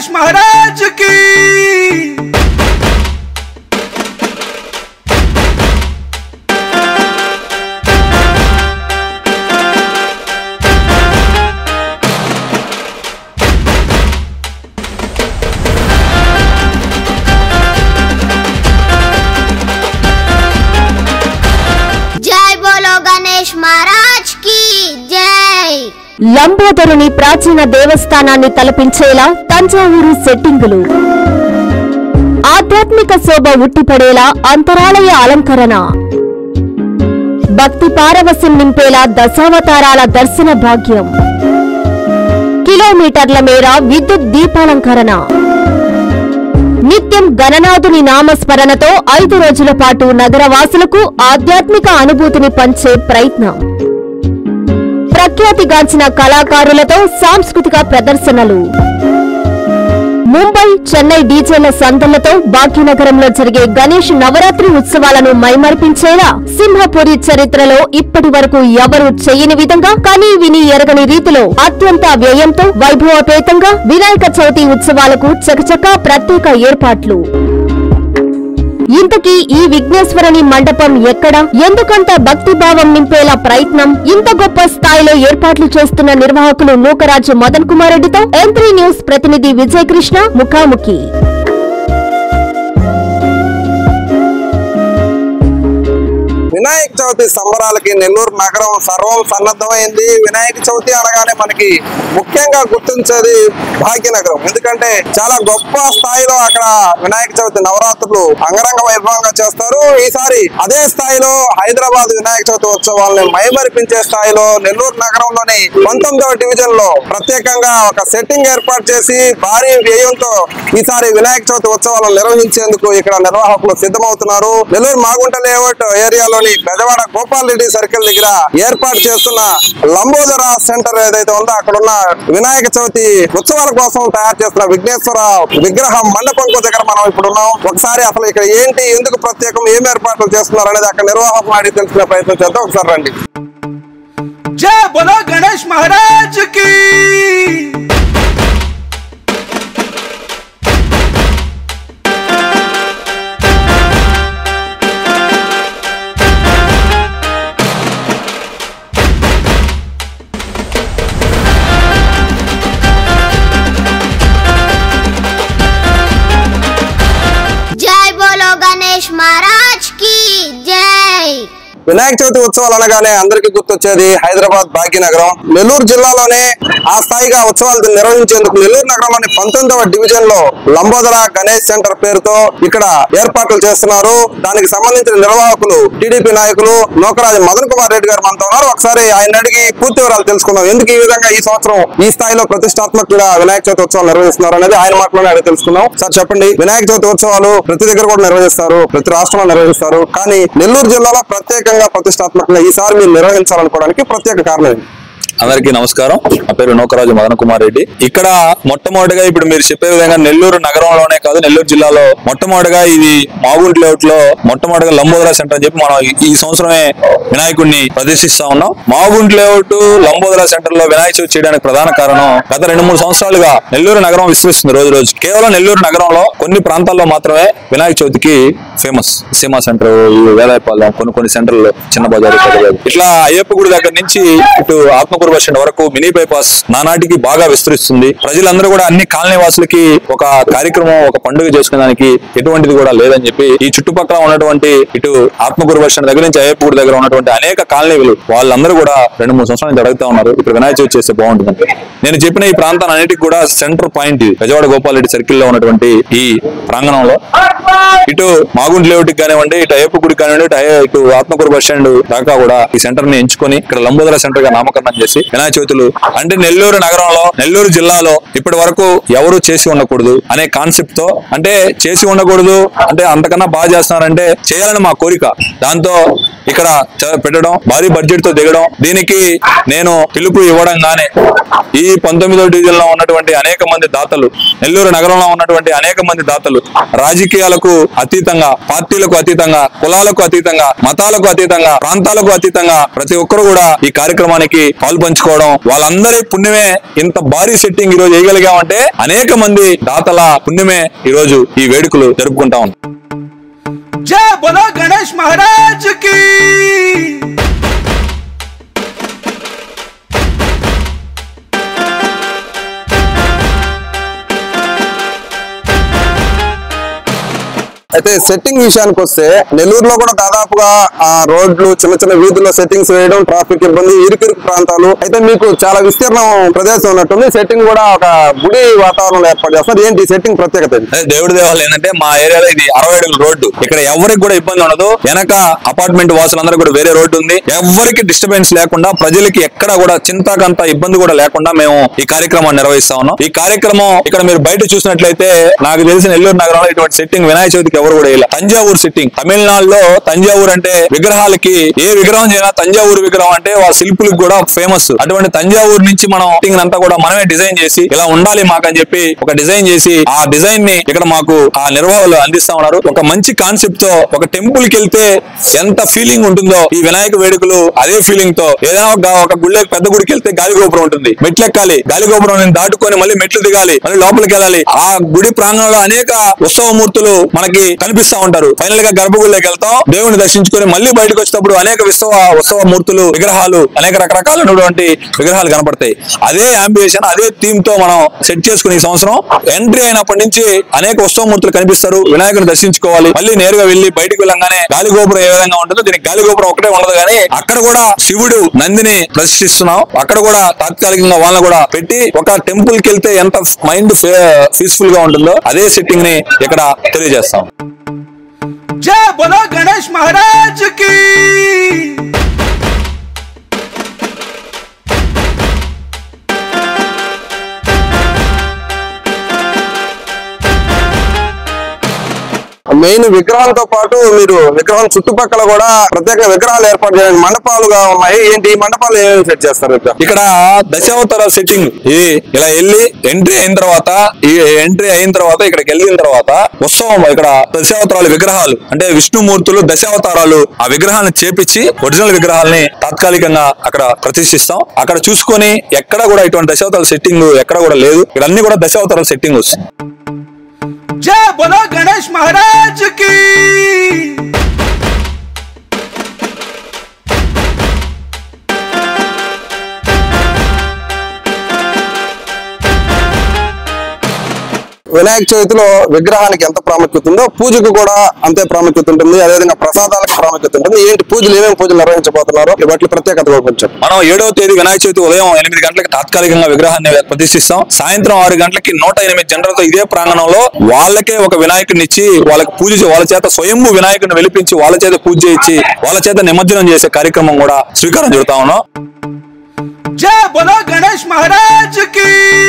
गणेश महाराज की। जय बोलो गणेश महाराज की जय। లంబోదరుని ప్రాచీన దేవస్థానాన్ని తలపించేలా తంజావూరు సెట్టింగులు, ఆధ్యాత్మిక శోభ ఉట్టిపడేలా అంతరాలయ అలంకరణ, భక్తి పారవశ్యం నింపేలా దశావతారాల దర్శన భాగ్యం, కిలోమీటర్ల మేర విద్యుత్ దీపాలంకరణ, నిత్యం గణనాథుని నామస్మరణతో 5 రోజుల పాటు నగరవాసులకు ఆధ్యాత్మిక అనుభూతిని పంచే ప్రయత్నం, ప్రఖ్యాతిగాంచిన కళాకారులతో సాంస్కృతిక ప్రదర్శనలు, ముంబై చెన్నై డీజేల సందళ్లతో భాగ్యనగరంలో జరిగే గణేష్ నవరాత్రి ఉత్సవాలను మైమర్పించేలా సింహపురి చరిత్రలో ఇప్పటి వరకు ఎవరూ చేయని విధంగా కనీ విని ఎరగని రీతిలో అత్యంత వ్యయంతో వైభవపేతంగా వినాయక చవితి ఉత్సవాలకు చకచకా ప్రత్యేక ఏర్పాట్లు. ఇంతకీ ఈ విఘ్నేశ్వరుని మండపం ఎక్కడ? ఎందుకంత భక్తిభావం నింపేలా ప్రయత్నం? ఇంత గొప్ప స్థాయిలో ఏర్పాట్లు చేస్తున్న నిర్వాహకులు నూకరాజు మదన్ కుమార్ రెడ్డితో M3 న్యూస్ ప్రతినిధి విజయ్ కృష్ణ ముఖాముఖి. వినాయక చవితి సంబరాలకి నెల్లూరు నగరం సర్వం సన్నద్ధమైంది. వినాయక చవితి అనగానే మనకి ముఖ్యంగా గుర్తించేది భాగ్యనగరం. ఎందుకంటే చాలా గొప్ప స్థాయిలో అక్కడ వినాయక చవితి నవరాత్రులు అంగరంగ వైభవంగా చేస్తారు. ఈసారి అదే స్థాయిలో హైదరాబాద్ వినాయక చవితి ఉత్సవాలను మైమరిపించే స్థాయిలో నెల్లూరు నగరంలోని 19వ డివిజన్ లో ప్రత్యేకంగా ఒక సెట్టింగ్ ఏర్పాటు చేసి భారీ వ్యయంతో ఈసారి వినాయక చవితి ఉత్సవాలను నిర్వహించేందుకు ఇక్కడ నిర్వాహకులు సిద్ధమవుతున్నారు. నెల్లూరు మాగుంట లేఅవుట్ ఏరియాలో బెజవాడ గోపాల్ రెడ్డి సర్కిల్ దగ్గర ఏర్పాటు చేస్తున్న లంబోదర సెంటర్ ఏదైతే ఉందో అక్కడ ఉన్న వినాయక చవితి ఉత్సవాల కోసం తయారు చేస్తున్న విఘ్నేశ్వర విగ్రహం మండపం దగ్గర మనం ఇప్పుడు ఉన్నాం. ఒకసారి అసలు ఇక్కడ ఏంటి, ఎందుకు ప్రత్యేకం, ఏం ఏర్పాట్లు చేస్తున్నారు అనేది అక్కడ నిర్వాహకులు అడిగి తెలుసుకునే ప్రయత్నం చేద్దాం. ఒకసారి రండి. जय बोलो गणेश महाराज की। जय बोलो गणेश महाराज की जय। వినాయక చవితి ఉత్సవాలు అనగానే అందరికీ గుర్తొచ్చేది హైదరాబాద్ భాగ్యనగరం. నెల్లూరు జిల్లాలోనే ఆ స్థాయిగా ఉత్సవాలు నిర్వహించేందుకు నెల్లూరు నగరంలోని 19వ డివిజన్ లో లంబోదర గణేష్ సెంటర్ పేరుతో ఇక్కడ ఏర్పాట్లు చేస్తున్నారు. దానికి సంబంధించిన నిర్వాహకులు టీడీపీ నాయకులు నూకరాజు మదన్ కుమార్ రెడ్డి గారు మనతో ఉన్నారు. ఒకసారి ఆయన అడిగి పూర్తి వివరాలు తెలుసుకుందాం. ఎందుకు ఈ విధంగా ఈ సంవత్సరం ఈ స్థాయిలో ప్రతిష్టాత్మకంగా వినాయక చవితి ఉత్సవాలు నిర్వహిస్తున్నారు అనేది ఆయన మాటలోనే అడిగి తెలుసుకుందాం. సార్ చెప్పండి, వినాయక చవితి ఉత్సవాలు ప్రతి దగ్గర కూడా నిర్వహిస్తారు, ప్రతి రాష్ట్రంలో నిర్వహిస్తారు, కానీ నెల్లూరు జిల్లాలో ప్రత్యేకంగా ప్రతిష్టాత్మకంగా ఈసారి మీరు నిర్వహించాలనుకోవడానికి ప్రత్యేక కారణం? అందరికీ నమస్కారం. నా పేరు నూకరాజు మదన్ కుమార్ రెడ్డి. ఇక్కడ మొట్టమొదటిగా ఇప్పుడు మీరు చెప్పే విధంగా నెల్లూరు నగరంలోనే కాదు నెల్లూరు జిల్లాలో మొట్టమొదటిగా ఇది మాగుంట లేఅవుట్ లో మొట్టమొదటిగా లంబోదర సెంటర్ అని చెప్పి మనం ఈ సంవత్సరమే వినాయకుడిని ప్రదర్శిస్తా ఉన్నాం. మాగుంట లేఅవుట్ లంబోదర సెంటర్ లో వినాయక చవితి చేయడానికి ప్రధాన కారణం గత 2-3 సంవత్సరాలుగా నెల్లూరు నగరం విస్తరిస్తుంది రోజు రోజు. కేవలం నెల్లూరు నగరంలో కొన్ని ప్రాంతాల్లో మాత్రమే వినాయక చవితికి ఫేమస్. సీమా సెంటర్, వేలాయపాలెం, కొన్ని సెంటర్లు, చిన్న బజారు, ఇట్లా అయ్యప్ప గుడి దగ్గర నుంచి ఇటు ఆత్మకూరు బస్ స్టాండ్ వరకు మినీ బైపాస్ నానాటికి బాగా విస్తరిస్తుంది. ప్రజలందరూ కూడా అన్ని కాలనీ వాసులకి ఒక కార్యక్రమం, ఒక పండుగ చేసుకునేదానికి ఎటువంటిది కూడా లేదని చెప్పి ఈ చుట్టుపక్కల ఉన్నటువంటి ఇటు ఆత్మకూరు బస్ స్టాండ్ దగ్గర నుంచి అయ్యప్ప గుడి దగ్గర ఉన్నటువంటి అనేక కాలనీలు వాళ్ళందరూ కూడా 2-3 సంవత్సరాల నుంచి అడుగుతా ఉన్నారు ఇక్కడ వినాయక చవితి చేస్తే బాగుంటుంది. నేను చెప్పిన ఈ ప్రాంతాన్ని అన్నిటికీ కూడా centre point Bezawada Gopal Reddy circle లో ఉన్నటువంటి ఈ ప్రాంగణంలో ఇటు మాగుంట లేఅవుట్ కానివ్వండి, ఇటు అయ్యప్ప గుడి కానివ్వండి, ఇటు ఆత్మకూరు బస్ స్టాండ్ దాకా కూడా ఈ సెంటర్ ని ఎంచుకొని ఇక్కడ లంబోదర సెంటర్ గా నామకరణం చేసి వినాయక చవితులు అంటే నెల్లూరు నగరంలో, నెల్లూరు జిల్లాలో ఇప్పటి వరకు ఎవరు చేసి ఉండకూడదు అనే కాన్సెప్ట్ తో, అంటే చేసి ఉండకూడదు అంటే అంతకన్నా బాగా చేస్తున్నారంటే చేయాలని మా కోరిక. దాంతో ఇక్కడ పెట్టడం, భారీ బడ్జెట్ తో దిగడం, దీనికి నేను పిలుపు ఇవ్వడంగానే ఈ 19వ డివిజన్ లో ఉన్నటువంటి అనేక మంది దాతలు, నెల్లూరు నగరంలో ఉన్నటువంటి అనేక మంది దాతలు రాజకీయాలకు అతీతంగా, పార్టీలకు అతీతంగా, కులాలకు అతీతంగా, మతాలకు అతీతంగా, ప్రాంతాలకు అతీతంగా ప్రతి ఒక్కరు కూడా ఈ కార్యక్రమానికి పాల్పంచుకున్నారు. పంచుకోవడం వాళ్ళందరి పుణ్యమే ఇంత భారీ సెట్టింగ్ ఈ రోజు వేయగలిగామంటే అనేక మంది దాతల పుణ్యమే ఈ రోజు ఈ వేడుకలు జరుపుకుంటా ఉంటాం. जय बोलो गणेश महाराज की। అయితే సెట్టింగ్ విషయానికి వస్తే నెల్లూరులో కూడా దాదాపుగా ఆ రోడ్లు చిన్న చిన్న వీధుల్లో సెట్టింగ్స్ వేయడం, ట్రాఫిక్ ఇబ్బంది, ఇరుకు ప్రాంతాలు, అయితే మీకు చాలా విస్తీర్ణం ప్రదేశం ఉన్నట్టుంది. సెట్టింగ్ కూడా ఒక గుడి వాతావరణంలో ఏర్పాటు చేస్తారు. ఏంటి సెట్టింగ్ ప్రత్యేకత? దేవుడి దేవాలయం ఏంటంటే మా ఏరియాలో ఇది 60 అడుగుల రోడ్డు. ఇక్కడ ఎవరికి కూడా ఇబ్బంది ఉండదు. వెనక అపార్ట్మెంట్ వాసులందరూ కూడా వేరే రోడ్డు ఉంది. ఎవరికి డిస్టర్బెన్స్ లేకుండా, ప్రజలకి ఎక్కడ కూడా చింతకంత ఇబ్బంది కూడా లేకుండా మేము ఈ కార్యక్రమాన్ని నిర్వహిస్తా ఉన్నాం. ఈ కార్యక్రమం ఇక్కడ మీరు బయట చూసినట్లయితే నాకు తెలిసిన నెల్లూరు నగరంలో ఇటువంటి సెట్టింగ్ వినాయక చవితికి ఎవరు కూడా ఇలా. తంజావూరు సెట్టింగ్, తమిళనాడులో తంజావూరు అంటే విగ్రహాలకి ఏ విగ్రహం చేసినా తంజావూరు విగ్రహం అంటే వాళ్ళ శిల్పులకు కూడా ఫేమస్. అటువంటి తంజావూరు నుంచి మనం సెట్టింగ్ అంతా కూడా మనమే డిజైన్ చేసి ఇలా ఉండాలి మాకని చెప్పి ఒక డిజైన్ చేసి ఆ డిజైన్ ని ఇక్కడ మాకు ఆ నిర్వాహకులు అందిస్తా ఉన్నారు. ఒక మంచి కాన్సెప్ట్ తో ఒక టెంపుల్ కి వెళ్తే ఎంత ఫీలింగ్ ఉంటుందో ఈ వినాయక వేడుకలు అదే ఫీలింగ్ తో. ఏదైనా ఒక గుళ్ళ పెద్ద గుడికి వెళ్తే గాలి గోపురం ఉంటుంది, మెట్లు ఎక్కాలి, గాలి గోపురం దాటుకొని మళ్ళీ మెట్లు దిగాలి, మళ్ళీ లోపలికి వెళ్ళాలి. ఆ గుడి ప్రాంగణంలో అనేక ఉత్సవమూర్తులు మనకి కనిపిస్తా ఉంటారు. ఫైనల్ గా గర్భగుడిలోకి వెళ్తాం, దేవుని దర్శించుకొని మళ్ళీ బయటకు వచ్చేటప్పుడు అనేక ఉత్సవ మూర్తులు, విగ్రహాలు, అనేక రకరకాలైనటువంటి విగ్రహాలు కనపడతాయి. అదే అంబియేషన్, అదే థీమ్ తో మనం సెట్ చేసుకుని ఈ సంవత్సరం ఎంట్రీ అయినప్పటి నుంచి అనేక ఉత్సవమూర్తులు కనిపిస్తారు. వినాయకుని దర్శించుకోవాలి, మళ్ళీ నేరుగా వెళ్లి బయటకు వెళ్ళంగానే గాలి గోపురం ఏ విధంగా ఉంటుందో దీనికి గాలి గోపురం ఒకటే ఉండదు కానీ అక్కడ కూడా శివుడు నందిని ప్రదర్శిస్తున్నాం. అక్కడ కూడా తాత్కాలికంగా వాళ్ళని కూడా పెట్టి ఒక టెంపుల్ కి వెళ్తే ఎంత మైండ్ పీస్ఫుల్ గా ఉంటుందో అదే సెట్టింగ్ ని ఇక్కడ తెలియజేస్తాం. जय बोलो गणेश महाराज की। మెయిన్ విగ్రహాలతో పాటు మీరు విగ్రహం చుట్టుపక్కల కూడా ప్రత్యేక విగ్రహాలు ఏర్పాటు చేయడానికి మండపాలుగా ఉన్నాయి. ఏంటి ఈ మండపాలు ఏమేమి సెట్ చేస్తారు? ఇక్కడ దశావతార సెట్టింగ్. ఇది ఇలా వెళ్ళి ఎంట్రీ అయిన తర్వాత ఇక్కడికి వెళ్ళిన తర్వాత ఉత్సవం ఇక్కడ దశావతారాలు విగ్రహాలు అంటే విష్ణుమూర్తులు దశావతారాలు ఆ విగ్రహాలను చేపించి ఒరిజినల్ విగ్రహాలని తాత్కాలికంగా అక్కడ ప్రతిష్ఠిస్తాం. అక్కడ చూసుకొని ఎక్కడ కూడా ఇటువంటి దశావతారాల సెట్టింగ్ ఎక్కడ కూడా లేదు. ఇక్కడ అన్ని కూడా దశావతారాల సెట్టింగ్ వస్తుంది. जय बोलो गणेश महाराज की। వినాయక చవితిలో విగ్రహానికి ఎంత ప్రాముఖ్యత ఉందో పూజకు కూడా అంతే ప్రాముఖ్యత ఉంటుంది. అదేవిధంగా ప్రసాదాలకు ప్రాముఖ్యత ఉంటుంది. ఏంటి పూజలు, ఏమేమి పూజలు నిర్వహించబోతున్నారు, వాటి ప్రత్యేకత కొంచెం? మనం 7వ తేదీ వినాయక చవితి ఉదయం 8 గంటలకు తాత్కాలికంగా విగ్రహాన్ని ప్రతిష్ఠిస్తాం. సాయంత్రం 6 గంటలకి 108 జనరలతో ఇదే ప్రాంగణంలో వాళ్ళకే ఒక వినాయకుడిని ఇచ్చి వాళ్ళకి పూజ, వాళ్ళ చేత స్వయంభూ వినాయకుడిని వెలిపించి వాళ్ళ చేత పూజ చేయించి వాళ్ళ చేత నిమజ్జనం చేసే కార్యక్రమం కూడా శ్రీకారం చుడతా ఉన్నాం. जय बोलो गणेश महाराज की।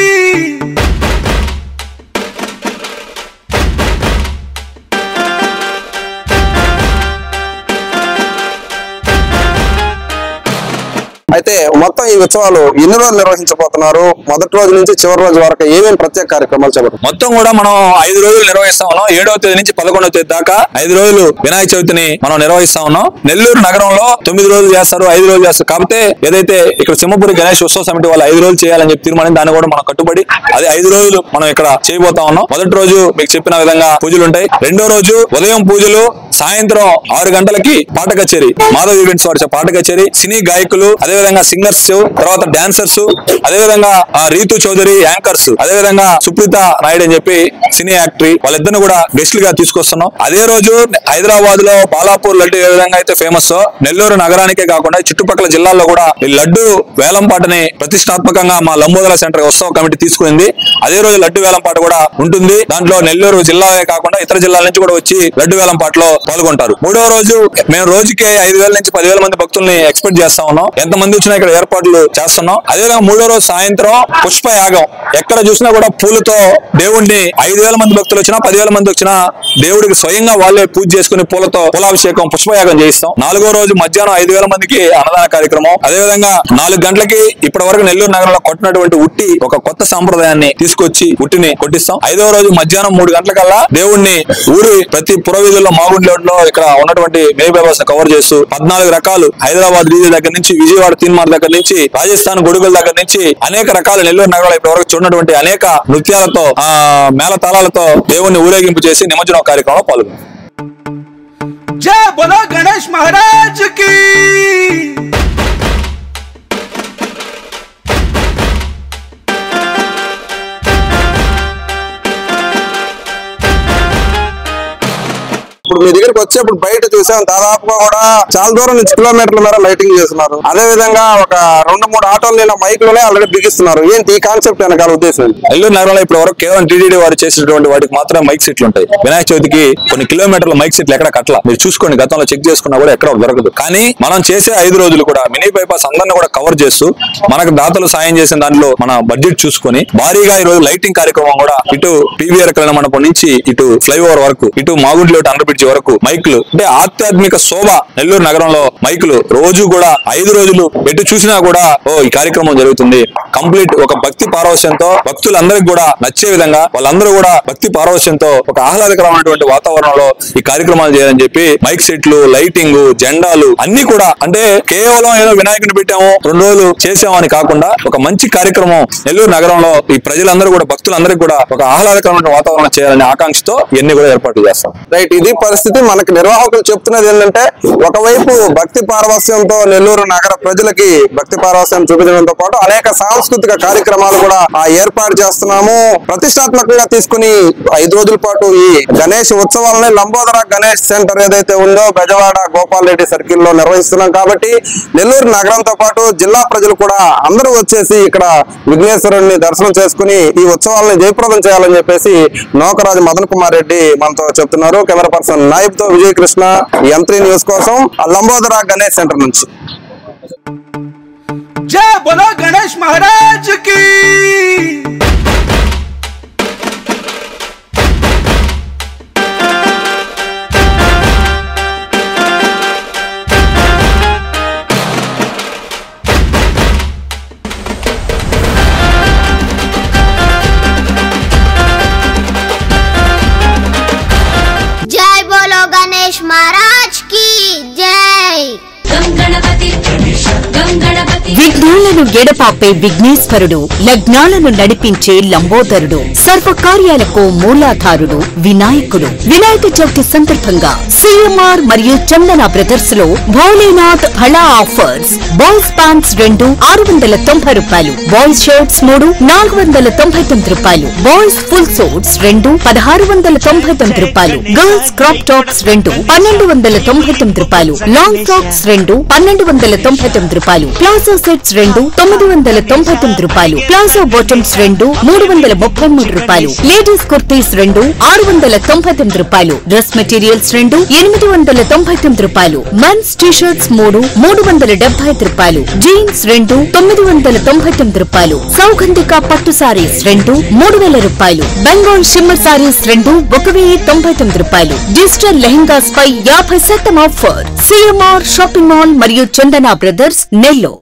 అయితే మొత్తం ఈ ఉత్సవాలు ఎన్ని రోజులు నిర్వహించబోతున్నారు? మొదటి రోజు నుంచి చివరి రోజు వరకు ఏమేమి ప్రత్యేక కార్యక్రమాలు చేపడతారు? మొత్తం కూడా మనం 5 రోజులు నిర్వహిస్తా ఉన్నాం. 7వ తేదీ నుంచి 11వ తేదీ దాకా 5 రోజులు వినాయక చవితిని మనం నిర్వహిస్తా ఉన్నాం. నెల్లూరు నగరంలో 9 రోజులు చేస్తారు, 5 రోజులు చేస్తారు. కాకపోతే ఏదైతే ఇక్కడ సింహపురి గణేష్ ఉత్సవ సమితి వాళ్ళు 5 రోజులు చేయాలని చెప్పి తీర్మానం, దాన్ని కూడా మనం కట్టుబడి అదే 5 రోజులు మనం ఇక్కడ చేయబోతా ఉన్నాం. మొదటి రోజు మీకు చెప్పిన విధంగా పూజలు ఉంటాయి. 2వ రోజు ఉదయం పూజలు, సాయంత్రం 6 గంటలకి పాట కచేరీ, మాధవ్ ఈవెంట్స్ వారి పాట కచేరీ, సినీ గాయకులు, అదేవిధంగా సింగర్స్, తర్వాత డాన్సర్స్, అదేవిధంగా రీతు చౌదరి యాంకర్స్, అదేవిధంగా సుప్రీత నాయుడు అని చెప్పి సినీ యాక్టరీ, వాళ్ళిద్దరిని కూడా గెస్టులుగా తీసుకొస్తున్నాం. అదే రోజు హైదరాబాద్ లో బాలాపూర్ లడ్డు ఏ విధంగా అయితే ఫేమస్, నెల్లూరు నగరానికే కాకుండా చుట్టుపక్కల జిల్లాల్లో కూడా ఈ లడ్డు వేలం పాటని ప్రతిష్టాత్మకంగా మా లంబోదర సెంటర్ ఉత్సవ కమిటీ తీసుకుంది. అదే రోజు లడ్డు వేలం పాట కూడా ఉంటుంది. దాంట్లో నెల్లూరు జిల్లాలే కాకుండా ఇతర జిల్లాల నుంచి కూడా వచ్చి లడ్డు వేలం పాటలో పాల్గొంటారు. 3వ రోజు మేము రోజుకే 5,000 నుంచి 10,000 మంది భక్తుల్ని ఎక్స్పెక్ట్ చేస్తా ఉన్నాం. ఎంతమంది వచ్చినా ఇక్కడ ఏర్పాట్లు చేస్తున్నాం. అదేవిధంగా 3వ రోజు సాయంత్రం పుష్పయాగం. ఎక్కడ చూసినా కూడా పూలతో దేవుణ్ణి 5,000 మంది భక్తులు వచ్చినా 10,000 మంది వచ్చినా దేవుడికి స్వయంగా వాళ్ళే పూజ చేసుకుని పూలతో పూలాభిషేకం, పుష్పయాగం చేయిస్తాం. 4వ రోజు మధ్యాహ్నం 5,000 మందికి అన్నదాన కార్యక్రమం. అదేవిధంగా 4 గంటలకి ఇప్పటి వరకు నెల్లూరు నగరంలో కొట్టినటువంటి ఉట్టి ఒక కొత్త సాంప్రదాయాన్ని తీసుకొచ్చి ఉట్టిని కొట్టిస్తాం. 5వ రోజు మధ్యాహ్నం 3 గంటలకల్లా దేవుణ్ణి ఊరి ప్రతి పురవీధుల్లో మాగుండ్లో ఇక్కడ ఉన్నటువంటి మేబేబర్స్ కవర్ చేస్తూ 14 రకాలు హైదరాబాద్ రీజన్ దగ్గర నుంచి విజయవాడ విజయవాడ తీన్మార్ దగ్గర నుంచి రాజస్థాన్ గొడుగుల దగ్గర నుంచి అనేక రకాల నెల్లూరు నగరంలో ఇప్పటి వరకు చూడనటువంటి అనేక నృత్యాలతో మేళతాళాలతో దేవుణ్ణి ఊరేగింపు చేసి నిమజ్జనం కార్యక్రమంలో పాల్గొన్నారు. जय बोलो गणेश महाराज की। ఇప్పుడు మీ దగ్గరికి వచ్చేప్పుడు బయట చూసాం, దాదాపుగా కూడా చాలా దూరం నుంచి కిలోమీటర్ల మేర లైటింగ్ చేస్తున్నారు. అదే విధంగా ఒక 2-3 ఆటోలు మైకులోనే ఆల్రెడీ బిగిస్తున్నారు. ఏంటి ఈ కాన్సెప్ట్ వెనకాల ఉద్దేశం? నెల్లూరు నగరంలో ఇప్పటి వరకు కేవలం టీటీడీ వారు చేసినటువంటి వాటికి మాత్రమే మైక్ సెట్లు ఉంటాయి. వినాయక చవితికి కొన్ని కిలోమీటర్ల మైక్ సెట్లు ఎక్కడ కట్ల, మీరు చూసుకోండి, గతంలో చెక్ చేసుకున్నా కూడా ఎక్కడ దొరకదు. కానీ మనం చేసే 5 రోజులు కూడా మినీ బైపాస్ అందరిని కూడా కవర్ చేస్తూ మనకు దాతలు సాయం చేసిన దాంట్లో మన బడ్జెట్ చూసుకొని భారీగా ఈ రోజు లైటింగ్ కార్యక్రమం కూడా ఇటు పీవీఆర్ కళ్యాణ మండపం నుంచి ఇటు ఫ్లైఓవర్ వరకు ఇటు మాగుంట్లేట్ అండర్ బ్రిడ్జ్ వరకు మైకులు, అంటే ఆధ్యాత్మిక శోభ నెల్లూరు నగరంలో మైకులు రోజు కూడా 5 రోజులు ఎటు చూసినా కూడా ఈ కార్యక్రమం జరుగుతుంది. కంప్లీట్ ఒక భక్తి పారవశ్యంతో భక్తులందరికీ కూడా నచ్చే విధంగా వాళ్ళందరూ కూడా భక్తి పారవశ్యంతో ఒక ఆహ్లాదకరమైనటువంటి వాతావరణంలో ఈ కార్యక్రమాలు చేయాలని చెప్పి మైక్ సెట్లు, లైటింగ్, జెండాలు అన్ని కూడా, అంటే కేవలం ఏదో వినాయకుని పెట్టాము 2 రోజులు చేసామని కాకుండా ఒక మంచి కార్యక్రమం నెల్లూరు నగరంలో ఈ ప్రజలందరూ కూడా భక్తులందరికీ కూడా ఒక ఆహ్లాదకరమైన వాతావరణం చేయాలనే ఆకాంక్షతో ఇవన్నీ కూడా ఏర్పాటు చేస్తాం. రైట్, ఇది పరిస్థితి. మనకి నిర్వాహకులు చెప్తున్నది ఏంటంటే, ఒకవైపు భక్తి పారవస్యంతో నెల్లూరు నగర ప్రజలకి భక్తి పారవస్యం చూపించడంతో పాటు అనేక సాంస్కృతిక కార్యక్రమాలు కూడా ఏర్పాటు చేస్తున్నాము. ప్రతిష్టాత్మకంగా తీసుకుని 5 రోజుల పాటు ఈ గణేష్ ఉత్సవాలని లంబోదర గణేష్ సెంటర్ ఏదైతే ఉందో బెజవాడ గోపాల్ రెడ్డి సర్కిల్ లో నిర్వహిస్తున్నాం. కాబట్టి నెల్లూరు నగరంతో పాటు జిల్లా ప్రజలు కూడా అందరూ వచ్చేసి ఇక్కడ విఘ్నేశ్వరుని దర్శనం చేసుకుని ఈ ఉత్సవాలను జయప్రదం చేయాలని చెప్పేసి నోకరాజు మదన్ కుమార్ రెడ్డి మనతో చెప్తున్నారు. కెమెరా పర్సన్ నాయబ్ తో విజయ్ కృష్ణ, M3 న్యూస్ కోసం లంబోదర గణేష్ సెంటర్ నుంచి. जय बोलो गणेश महाराज की। जय बोलो गणेश महाराज की जय। విఘ్నాలను ఎడపాపే విఘ్నేశ్వరుడు, లగ్నాలను నడిపించే లంబోదరుడు, సర్వకార్యాలకు మూలాధారుడు వినాయకుడు. వినాయక చవితి సందర్భంగా సిఎంఆర్ మరియు చందన బ్రదర్స్ లో భోలేనాథ్ హళా ఆఫర్స్. బాయ్స్ ప్యాంట్స్ 2 690 రూపాయలు, బాయ్స్ షర్ట్స్ 3 499 రూపాయలు, బాయ్స్ ఫుల్ సూట్స్ 2 1699 రూపాయలు, గర్ల్స్ క్రాప్ టాప్స్ 2 1299 రూపాయలు, లాంగ్ ఫ్రాక్స్ 2 1299 రూపాయలు, ప్లాజో సెట్స్ 2 999 రూపాయలు, ప్లాజో బాటమ్స్ 2 333 రూపాయలు, లేడీస్ కుర్తీస్ 2 699 రూపాయలు, డ్రెస్ మెటీరియల్స్ 2 899 రూపాయలు, మెన్స్ టీ షర్ట్స్ 3 375 రూపాయలు, జీన్స్ 2 999 రూపాయలు, సౌగంధిక పట్టు సారీస్ 2 3000 రూపాయలు, బెంగాల్ షిమ్మర్ సారీస్ 2 1099 రూపాయలు, డిజిటల్ లెహెంగాస్ పై 50% ఆఫర్. సిఎంఆర్ షాపింగ్ మాల్ మరియు చందన బ్రదర్స్ నెల్లూరు.